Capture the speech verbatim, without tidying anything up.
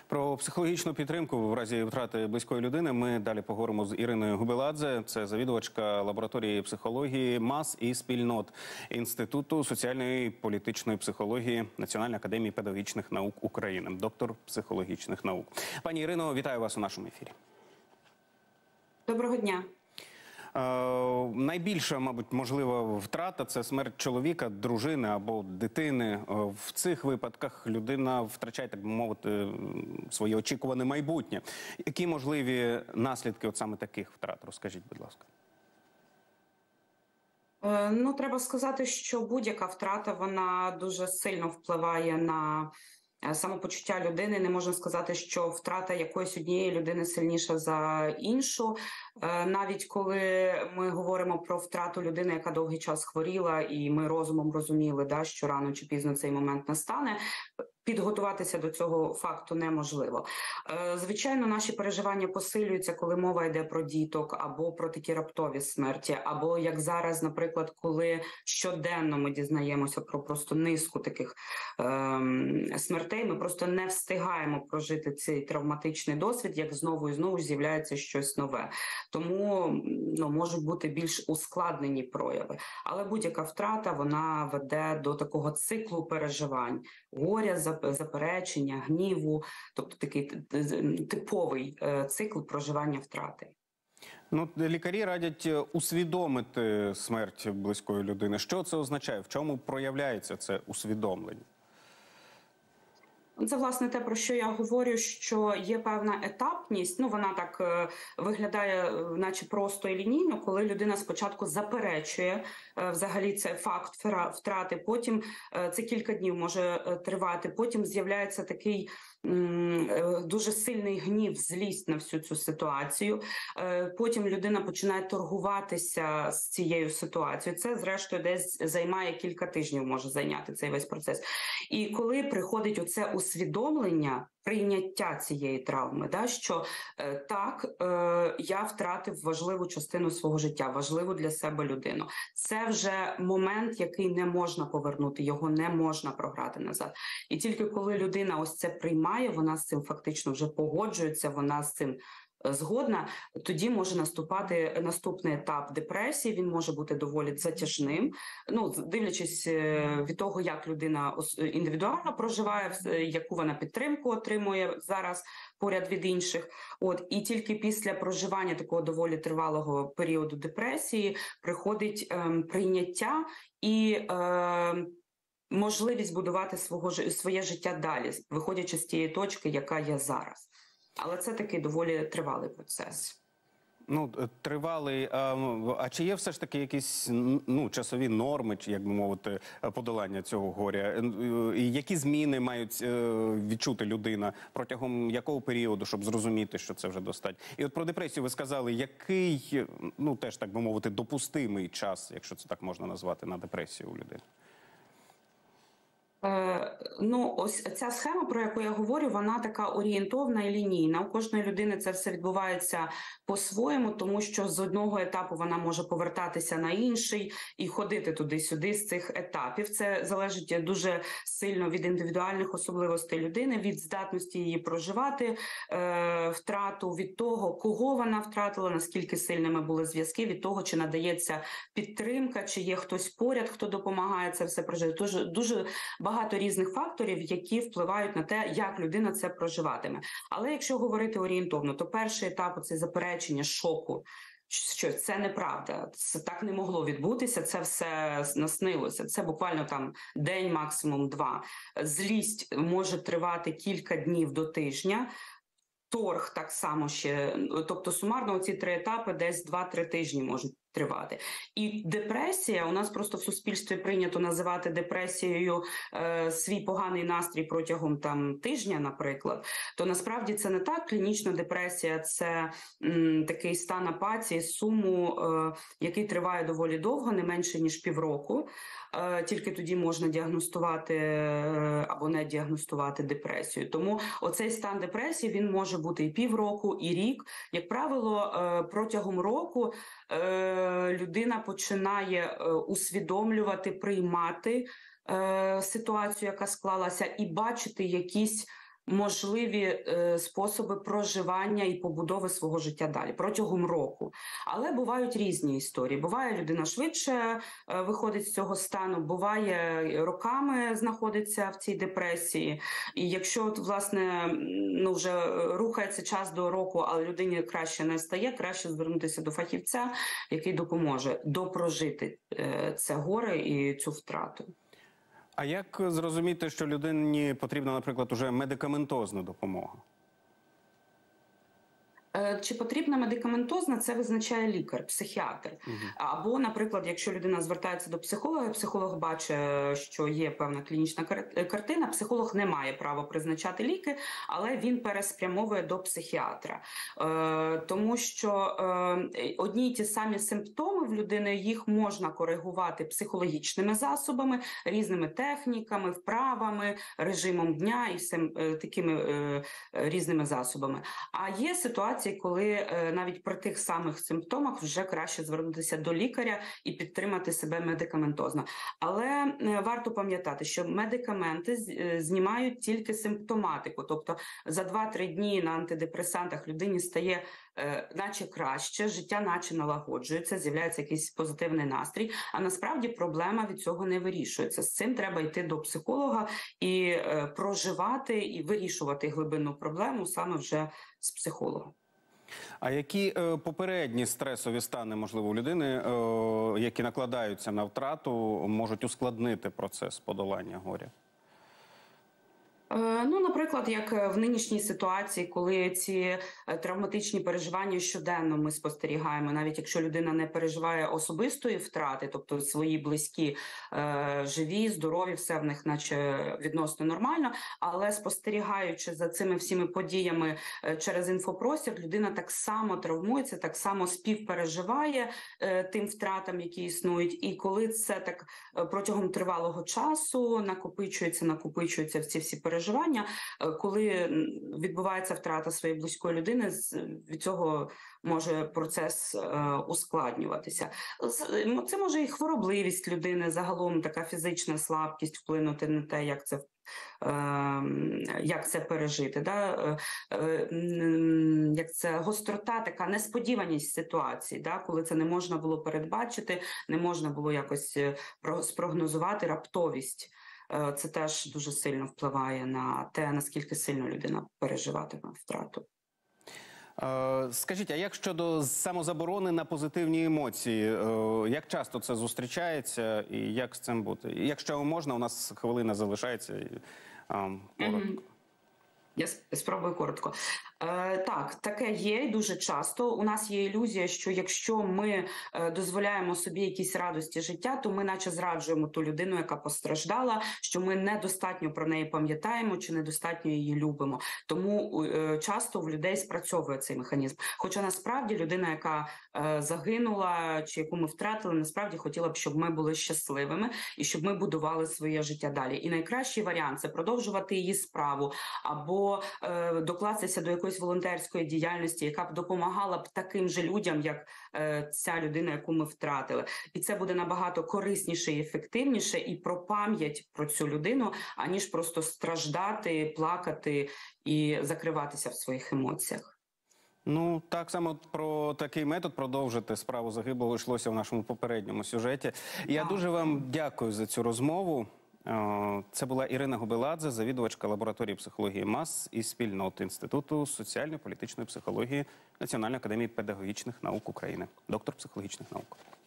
Про психологічну підтримку в разі втрати близької людини ми далі поговоримо з Іриною Губеладзе. Це завідувачка лабораторії психології мас і спільнот Інституту соціальної і політичної психології Національної академії педагогічних наук України, доктор психологічних наук. Пані Ірино, вітаю вас у нашому ефірі. Доброго дня. Е, найбільша, мабуть, можлива втрата – це смерть чоловіка, дружини або дитини. Е, в цих випадках людина втрачає, так би мовити, своє очікуване майбутнє. Які можливі наслідки от саме таких втрат? Розкажіть, будь ласка. Е, ну, треба сказати, що будь-яка втрата, вона дуже сильно впливає на самопочуття людини. Не можна сказати, що втрата якоїсь однієї людини сильніша за іншу. Навіть коли ми говоримо про втрату людини, яка довгий час хворіла, і ми розумом розуміли, да, що рано чи пізно цей момент настане, підготуватися до цього факту неможливо. Звичайно, наші переживання посилюються, коли мова йде про діток, або про такі раптові смерті, або, як зараз, наприклад, коли щоденно ми дізнаємося про просто низку таких ем, смертей, ми просто не встигаємо прожити цей травматичний досвід, як знову і знову з'являється щось нове. Тому ну, можуть бути більш ускладнені прояви. Але будь-яка втрата, вона веде до такого циклу переживань, горя, заперечення, гніву, тобто такий типовий цикл проживання втрати. Ну, лікарі радять усвідомити смерть близької людини. Що це означає? В чому проявляється це усвідомлення? Це, власне, те, про що я говорю, що є певна етапність, ну, вона так е, виглядає, наче просто і лінійно, коли людина спочатку заперечує е, взагалі це факт втрати, потім е, це кілька днів може е, тривати, потім з'являється такий дуже сильний гнів, злість на всю цю ситуацію. Потім людина починає торгуватися з цією ситуацією. Це, зрештою, десь займає кілька тижнів, може зайняти цей весь процес. І коли приходить оце усвідомлення, прийняття цієї травми, да, що е, так, е, я втратив важливу частину свого життя, важливу для себе людину. Це вже момент, який не можна повернути, його не можна програти назад. І тільки коли людина ось це приймає, вона з цим фактично вже погоджується, вона з цим згодна, тоді може наступати наступний етап депресії, він може бути доволі затяжним, ну, дивлячись від того, як людина індивідуально проживає, яку вона підтримку отримує зараз поряд від інших. От, і тільки після проживання такого доволі тривалого періоду депресії приходить ем, прийняття і ем, можливість будувати свого, своє життя далі, виходячи з тієї точки, яка є зараз. Але це такий доволі тривалий процес. Ну, тривалий. А, а чи є все ж таки якісь ну, часові норми, чи, як би мовити, подолання цього горя? І які зміни мають відчути людина? Протягом якого періоду, щоб зрозуміти, що це вже достатньо? І от про депресію ви сказали, який, ну, теж, так би мовити, допустимий час, якщо це так можна назвати, на депресію у людини? Ну, ось ця схема, про яку я говорю, вона така орієнтовна і лінійна. У кожної людини це все відбувається по-своєму, тому що з одного етапу вона може повертатися на інший і ходити туди-сюди з цих етапів. Це залежить дуже сильно від індивідуальних особливостей людини, від здатності її проживати е, втрату, від того, кого вона втратила, наскільки сильними були зв'язки, від того, чи надається підтримка, чи є хтось поряд, хто допомагає це все прожити. Дуже, дуже багато різних факторів, які впливають на те, як людина це проживатиме. Але якщо говорити орієнтовно, то перший етап – це заперечення, шоку, що це неправда, це так не могло відбутися, це все наснилося, це буквально там день, максимум два. Злість може тривати кілька днів до тижня, торг так само ще, тобто сумарно ці три етапи десь два-три тижні можуть тривати. І депресія, у нас просто в суспільстві прийнято називати депресією е, свій поганий настрій протягом там тижня, наприклад, то насправді це не так. Клінічна депресія – це м, такий стан апатії, суму, е, який триває доволі довго, не менше ніж півроку. Е, тільки тоді можна діагностувати е, або не діагностувати депресію. Тому оцей стан депресії, він може бути і півроку, і рік. Як правило, е, протягом року е, людина починає е, усвідомлювати, приймати е, ситуацію, яка склалася, і бачити якісь можливі е, способи проживання і побудови свого життя далі протягом року. Але бувають різні історії. Буває, людина швидше е, виходить з цього стану, буває, роками знаходиться в цій депресії. І якщо, от, власне, ну, вже рухається час до року, але людині краще не стає, краще звернутися до фахівця, який допоможе допрожити е, це горе і цю втрату. А як зрозуміти, що людині потрібна, наприклад, уже медикаментозна допомога? Чи потрібна медикаментозна, це визначає лікар, психіатр. Угу. Або, наприклад, якщо людина звертається до психолога, психолог бачить, що є певна клінічна картина, психолог не має права призначати ліки, але він переспрямовує до психіатра. Е, тому що е, одні й ті самі симптоми в людини, їх можна коригувати психологічними засобами, різними техніками, вправами, режимом дня і всім е, такими е, різними засобами. А є ситуація, коли е, навіть при тих самих симптомах вже краще звернутися до лікаря і підтримати себе медикаментозно. Але е, варто пам'ятати, що медикаменти з, е, знімають тільки симптоматику. Тобто за два-три дні на антидепресантах людині стає е, наче краще, життя наче налагоджується, з'являється якийсь позитивний настрій, а насправді проблема від цього не вирішується. З цим треба йти до психолога і е, проживати, і вирішувати глибинну проблему саме вже з психологом. А які е, попередні стресові стани, можливо, у людини, е, які накладаються на втрату, можуть ускладнити процес подолання горя? Ну, наприклад, як в нинішній ситуації, коли ці травматичні переживання щоденно ми спостерігаємо, навіть якщо людина не переживає особистої втрати, тобто свої близькі е, живі, здорові, все в них наче відносно нормально, але спостерігаючи за цими всіми подіями через інфопростір, людина так само травмується, так само співпереживає е, тим втратам, які існують. І коли це так протягом тривалого часу накопичується, накопичується в ці всі переживання, переживання, коли відбувається втрата своєї близької людини, від цього може процес е, ускладнюватися. Це може і хворобливість людини, загалом така фізична слабкість вплинути на те, як це е, як це пережити. Да? Е, е, як це гострота, така несподіваність ситуації, да? Коли це не можна було передбачити, не можна було якось спрогнозувати, раптовість. Це теж дуже сильно впливає на те, наскільки сильно людина переживатиме втрату. Скажіть, а як щодо самозаборони на позитивні емоції? Як часто це зустрічається і як з цим бути? Якщо можна, у нас хвилина залишається. Коротко. Я спробую коротко. Е, так, таке є і дуже часто. У нас є ілюзія, що якщо ми е, дозволяємо собі якісь радості життя, то ми наче зраджуємо ту людину, яка постраждала, що ми недостатньо про неї пам'ятаємо чи недостатньо її любимо. Тому е, часто в людей спрацьовує цей механізм. Хоча насправді людина, яка е, загинула чи яку ми втратили, насправді хотіла б, щоб ми були щасливими і щоб ми будували своє життя далі. І найкращий варіант – це продовжувати її справу або е, докластися до якоїсь волонтерської діяльності, яка б допомагала б таким же людям, як е, ця людина, яку ми втратили. І це буде набагато корисніше і ефективніше і про пам'ять про цю людину, аніж просто страждати, плакати і закриватися в своїх емоціях. Ну, так само про такий метод продовжити справу загиблого йшлося в нашому попередньому сюжеті. Я так. дуже вам дякую за цю розмову. Це була Ірина Губеладзе, завідувачка лабораторії психології мас і спільнот Інституту соціально-політичної психології Національної академії педагогічних наук України, доктор психологічних наук.